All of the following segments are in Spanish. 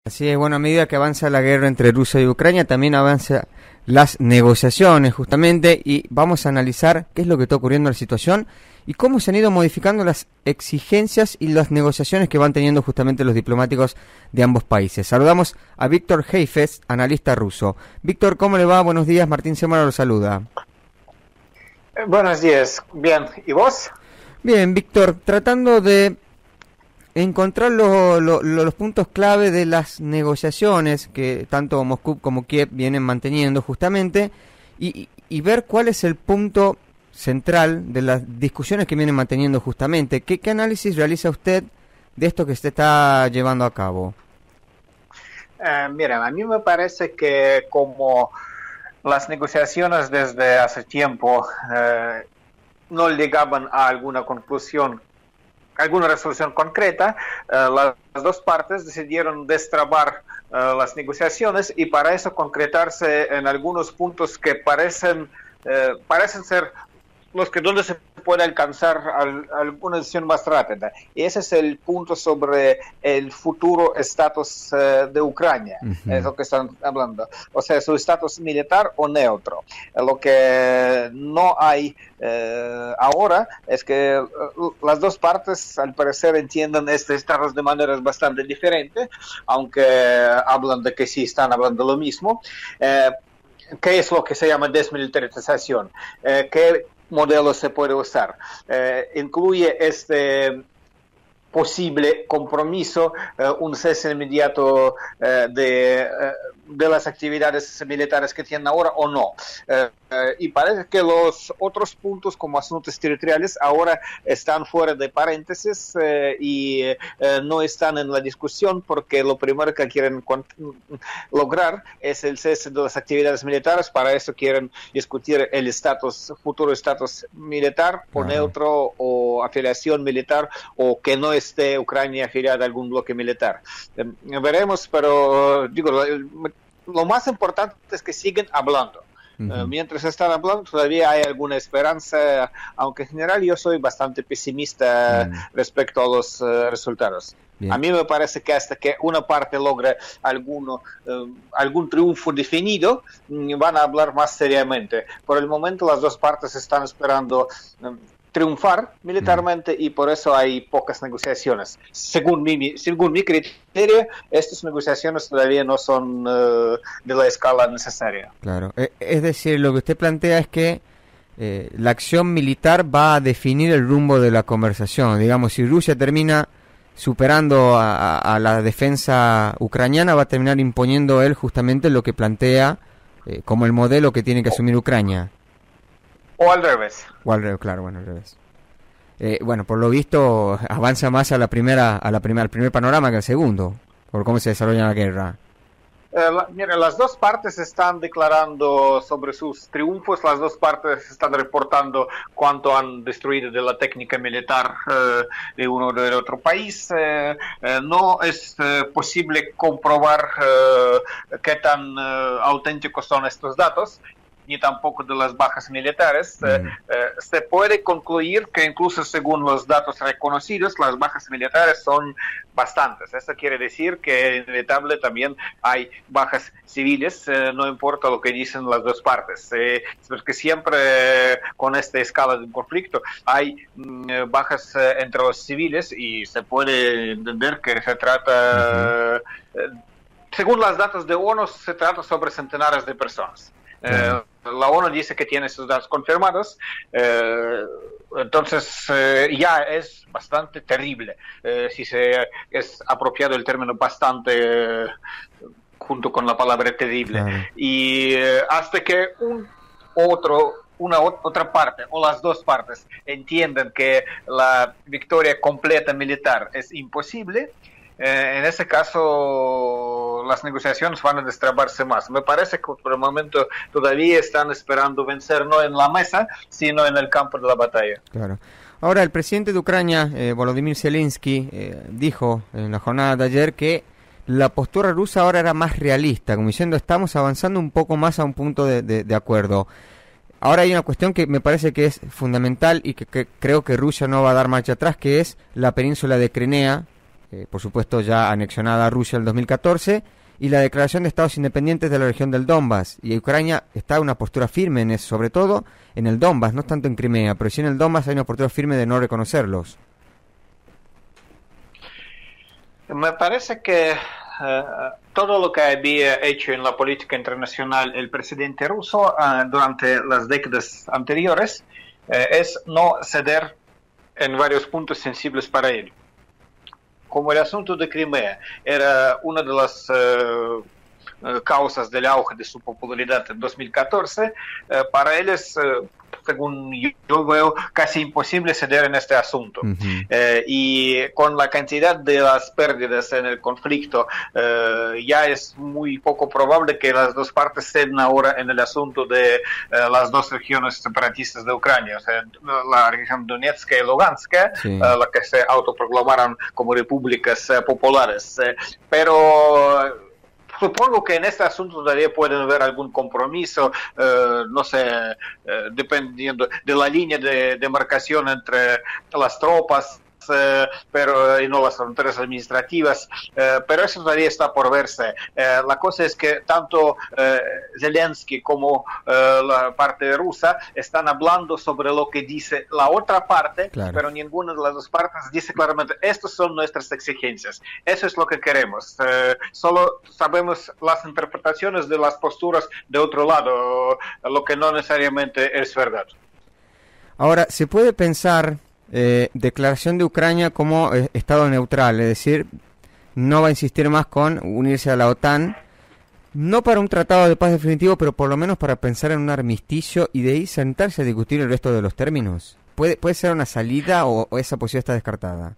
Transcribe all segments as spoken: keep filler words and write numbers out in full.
Así es, bueno, a medida que avanza la guerra entre Rusia y Ucrania, también avanzan las negociaciones, justamente, y vamos a analizar qué es lo que está ocurriendo en la situación y cómo se han ido modificando las exigencias y las negociaciones que van teniendo justamente los diplomáticos de ambos países. Saludamos a Víctor Heifetz, analista ruso. Víctor, ¿cómo le va? Buenos días, Martín Semana lo saluda. Eh, buenos días, bien, ¿y vos? Bien, Víctor, tratando de encontrar lo, lo, lo, los puntos clave de las negociaciones que tanto Moscú como Kiev vienen manteniendo justamente y, y ver cuál es el punto central de las discusiones que vienen manteniendo justamente. ¿Qué, qué análisis realiza usted de esto que se está llevando a cabo? Eh, mira, a mí me parece que como las negociaciones desde hace tiempo eh, no llegaban a alguna conclusión, alguna resolución concreta, eh, las dos partes decidieron destrabar eh, las negociaciones y para eso concretarse en algunos puntos que parecen, eh, parecen ser los que donde se puede alcanzar al, alguna decisión más rápida. Y ese es el punto sobre el futuro estatus eh, de Ucrania, uh-huh. Es lo que están hablando. O sea, su estatus militar o neutro. Lo que no hay eh, ahora es que eh, las dos partes al parecer entienden este estatus de maneras bastante diferentes, aunque hablan de que sí están hablando lo mismo. Eh, ¿Qué es lo que se llama desmilitarización? Eh, ¿Qué modelo se puede usar? Eh, incluye este posible compromiso, eh, un cese inmediato eh, de, eh, de las actividades militares que tienen ahora o no. Eh, eh, y parece que los otros puntos como asuntos territoriales ahora están fuera de paréntesis eh, y eh, no están en la discusión porque lo primero que quieren lograr es el cese de las actividades militares. Para eso quieren discutir el estatus, futuro estatus militar o neutro o afiliación militar o que no esté Ucrania afiliada a algún bloque militar. Eh, veremos, pero digo, lo, lo más importante es que siguen hablando. Uh-huh. Uh, mientras están hablando todavía hay alguna esperanza, aunque en general yo soy bastante pesimista uh-huh. respecto a los uh, resultados. Bien. A mí me parece que hasta que una parte logre alguno, uh, algún triunfo definido, um, van a hablar más seriamente. Por el momento las dos partes están esperando um, triunfar militarmente y por eso hay pocas negociaciones. Según mi, según mi criterio, estas negociaciones todavía no son uh, de la escala necesaria. Claro, es decir, lo que usted plantea es que eh, la acción militar va a definir el rumbo de la conversación. Digamos, si Rusia termina superando a, a, a la defensa ucraniana, va a terminar imponiendo él justamente lo que plantea eh, como el modelo que tiene que asumir Ucrania. O al revés. O al revés, claro, bueno, al revés. Eh, bueno, por lo visto avanza más a la primera, a la primera, al primer panorama que al segundo, por cómo se desarrolla la guerra. Eh, la, mira, las dos partes están declarando sobre sus triunfos, las dos partes están reportando cuánto han destruido de la técnica militar eh, de uno o del otro país. Eh, eh, no es eh, posible comprobar eh, qué tan eh, auténticos son estos datos, ni tampoco de las bajas militares. Mm. Eh, eh, se puede concluir que incluso según los datos reconocidos, las bajas militares son bastantes. Eso quiere decir que inevitable también hay bajas civiles, eh, no importa lo que dicen las dos partes. Eh, porque siempre eh, con esta escala de conflicto hay mm, bajas eh, entre los civiles y se puede entender que se trata, uh-huh. eh, según los datos de ONU, se trata sobre centenares de personas. Eh, la ONU dice que tiene sus datos confirmados, eh, entonces eh, ya es bastante terrible, eh, si se es apropiado el término bastante eh, junto con la palabra terrible. Claro. Y eh, hasta que un otro una otra parte o las dos partes entiendan que la victoria completa militar es imposible, Eh, en ese caso las negociaciones van a destrabarse más. Me parece que por el momento todavía están esperando vencer no en la mesa, sino en el campo de la batalla. Claro. Ahora, el presidente de Ucrania, eh, Volodymyr Zelensky, eh, dijo en la jornada de ayer que la postura rusa ahora era más realista, como diciendo estamos avanzando un poco más a un punto de, de, de acuerdo. Ahora hay una cuestión que me parece que es fundamental y que, que creo que Rusia no va a dar marcha atrás, que es la península de Crimea, eh, por supuesto ya anexionada a Rusia en el dos mil catorce, y la declaración de estados independientes de la región del Donbass. Y Ucrania está en una postura firme en eso, sobre todo en el Donbass, no tanto en Crimea, pero sí en el Donbass hay una postura firme de no reconocerlos. Me parece que uh, todo lo que había hecho en la política internacional el presidente ruso uh, durante las décadas anteriores uh, es no ceder en varios puntos sensibles para él. Como el asunto de Crimea era una de las uh, causas del auge de su popularidad en dos mil catorce, uh, para él es, uh, según yo veo, casi imposible ceder en este asunto. Uh-huh. Uh, y con la cantidad de las pérdidas en el conflicto, uh, ya es muy poco probable que las dos partes ceden ahora en el asunto de uh, las dos regiones separatistas de Ucrania, o sea, la región Donetsk y Lugansk, sí. uh, la que se autoproclamaron como repúblicas uh, populares. Uh, pero supongo que en este asunto todavía pueden haber algún compromiso, eh, no sé, eh, dependiendo de la línea de demarcación entre las tropas, eh, pero y no las fronteras administrativas, eh, pero eso todavía está por verse. Eh, la cosa es que tanto eh, Zelensky como eh, la parte rusa están hablando sobre lo que dice la otra parte, claro. Pero ninguna de las dos partes dice claramente, estas son nuestras exigencias, eso es lo que queremos. Eh, solo sabemos las interpretaciones de las posturas de otro lado, lo que no necesariamente es verdad. Ahora, se puede pensar Eh, declaración de Ucrania como eh, estado neutral, es decir, no va a insistir más con unirse a la OTAN, no para un tratado de paz definitivo, pero por lo menos para pensar en un armisticio y de ahí sentarse a discutir el resto de los términos. ¿Puede, puede ser una salida o, o esa posibilidad está descartada?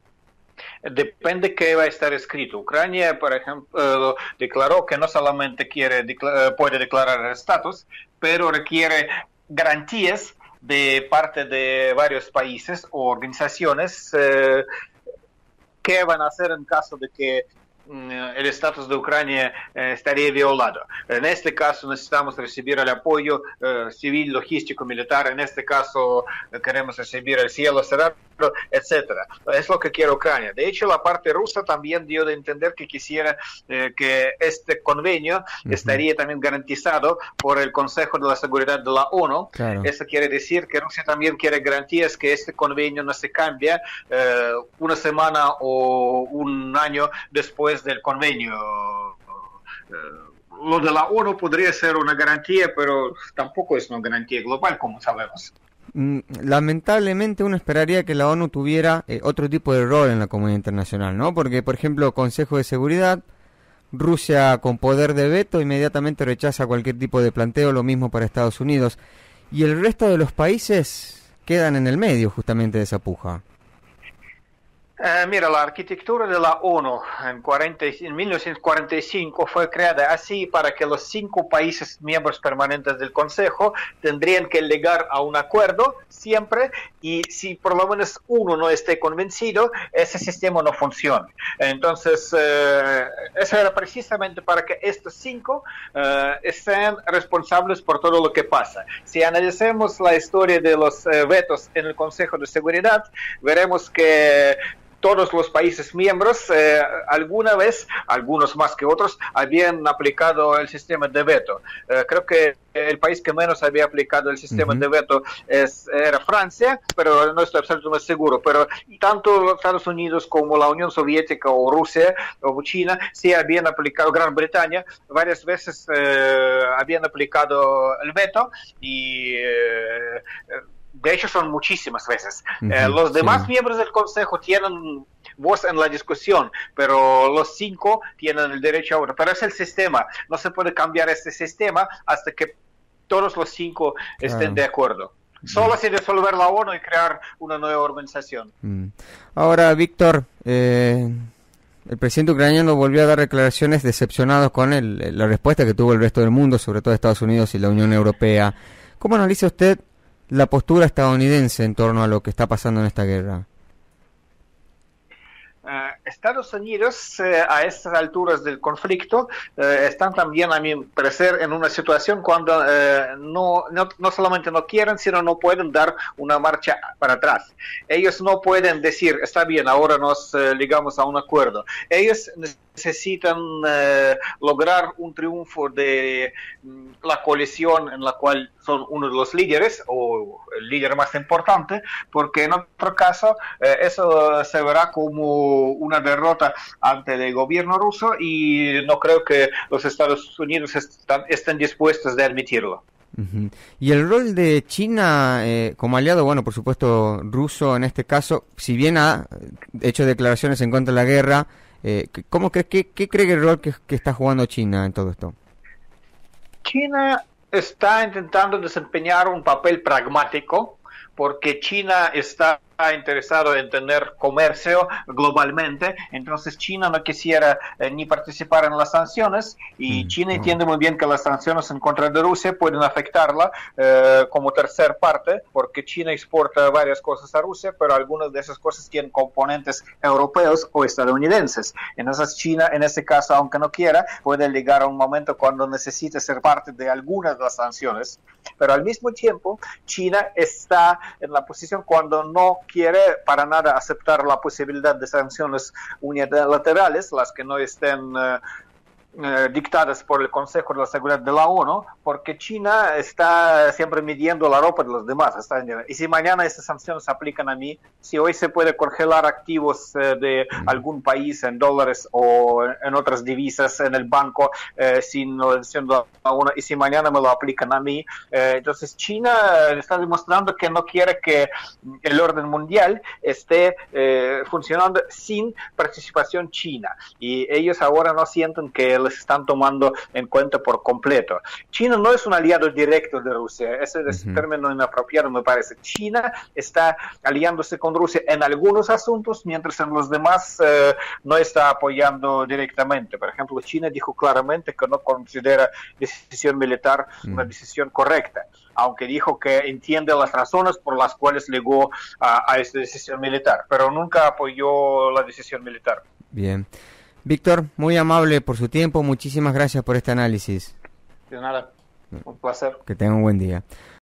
Depende qué va a estar escrito. Ucrania, por ejemplo, declaró que no solamente quiere decla- puede declarar el estatus, pero requiere garantías de parte de varios países o organizaciones eh, qué van a hacer en caso de que mm, el estatus de Ucrania eh, estaría violado. En este caso necesitamos recibir el apoyo eh, civil, logístico, militar. En este caso eh, queremos recibir el cielo cerrado, etcétera. Es lo que quiere Ucrania. De hecho, la parte rusa también dio de entender que quisiera eh, que este convenio uh-huh. estaría también garantizado por el Consejo de la Seguridad de la ONU. Claro. Eso quiere decir que Rusia también quiere garantías que este convenio no se cambia eh, una semana o un año después del convenio. Eh, lo de la ONU podría ser una garantía, pero tampoco es una garantía global, como sabemos. Lamentablemente uno esperaría que la ONU tuviera eh, otro tipo de rol en la comunidad internacional, ¿no? Porque, por ejemplo, Consejo de Seguridad, Rusia con poder de veto inmediatamente rechaza cualquier tipo de planteo, lo mismo para Estados Unidos. Y el resto de los países quedan en el medio justamente de esa puja. Eh, mira, la arquitectura de la ONU en, cuarenta, en mil novecientos cuarenta y cinco fue creada así para que los cinco países miembros permanentes del Consejo tendrían que llegar a un acuerdo siempre, y si por lo menos uno no esté convencido, ese sistema no funciona. Entonces, eh, eso era precisamente para que estos cinco eh, sean responsables por todo lo que pasa. Si analizamos la historia de los eh, vetos en el Consejo de Seguridad, veremos que todos los países miembros, eh, alguna vez, algunos más que otros, habían aplicado el sistema de veto. Eh, creo que el país que menos había aplicado el sistema uh-huh. de veto es, era Francia, pero no estoy absolutamente seguro. Pero tanto Estados Unidos como la Unión Soviética o Rusia o China sí habían aplicado, Gran Bretaña, varias veces eh, habían aplicado el veto y eh, de hecho son muchísimas veces. Uh-huh, eh, los demás sí. miembros del Consejo tienen voz en la discusión, pero los cinco tienen el derecho a votar. Pero es el sistema, no se puede cambiar este sistema hasta que todos los cinco estén claro. de acuerdo. Solo uh-huh. sin disolver la ONU y crear una nueva organización. Uh-huh. Ahora, Víctor, eh, el presidente ucraniano volvió a dar declaraciones decepcionados con el, la respuesta que tuvo el resto del mundo, sobre todo Estados Unidos y la Unión Europea. ¿Cómo analiza usted la postura estadounidense en torno a lo que está pasando en esta guerra? Uh, Estados Unidos, eh, a estas alturas del conflicto, eh, están también, a mi parecer, en una situación cuando eh, no, no, no solamente no quieren, sino no pueden dar una marcha para atrás. Ellos no pueden decir, está bien, ahora nos eh, ligamos a un acuerdo. Ellos necesitan eh, lograr un triunfo de mm, la coalición en la cual son uno de los líderes, o el líder más importante, porque en otro caso eh, eso se verá como una derrota ante el gobierno ruso y no creo que los Estados Unidos están, estén dispuestos de admitirlo. Uh-huh. Y el rol de China eh, como aliado, bueno, por supuesto, ruso en este caso, si bien ha hecho declaraciones en contra de la guerra, eh, ¿cómo cree, qué, qué cree el rol que, que está jugando China en todo esto? China está intentando desempeñar un papel pragmático porque China está interesado en tener comercio globalmente, entonces China no quisiera eh, ni participar en las sanciones y mm, China no. entiende muy bien que las sanciones en contra de Rusia pueden afectarla eh, como tercer parte, porque China exporta varias cosas a Rusia, pero algunas de esas cosas tienen componentes europeos o estadounidenses. Entonces China, en ese caso, aunque no quiera, puede llegar a un momento cuando necesite ser parte de algunas de las sanciones, pero al mismo tiempo China está en la posición cuando no quiere para nada aceptar la posibilidad de sanciones unilaterales, las que no estén uh, eh, dictadas por el Consejo de la Seguridad de la ONU, porque China está siempre midiendo la ropa de los demás. Está, y si mañana esas sanciones se aplican a mí, si hoy se puede congelar activos eh, de algún país en dólares o en otras divisas en el banco eh, sin la decisión de la ONU, y si mañana me lo aplican a mí, eh, entonces China está demostrando que no quiere que el orden mundial esté eh, funcionando sin participación china, y ellos ahora no sienten que les están tomando en cuenta por completo. China no es un aliado directo de Rusia, ese es un uh-huh. término inapropiado me parece. China está aliándose con Rusia en algunos asuntos, mientras en los demás eh, no está apoyando directamente. Por ejemplo, China dijo claramente que no considera decisión militar uh-huh. una decisión correcta, aunque dijo que entiende las razones por las cuales llegó a, a esta decisión militar, pero nunca apoyó la decisión militar. Bien. Víctor, muy amable por su tiempo, muchísimas gracias por este análisis. De nada, un placer. Que tenga un buen día.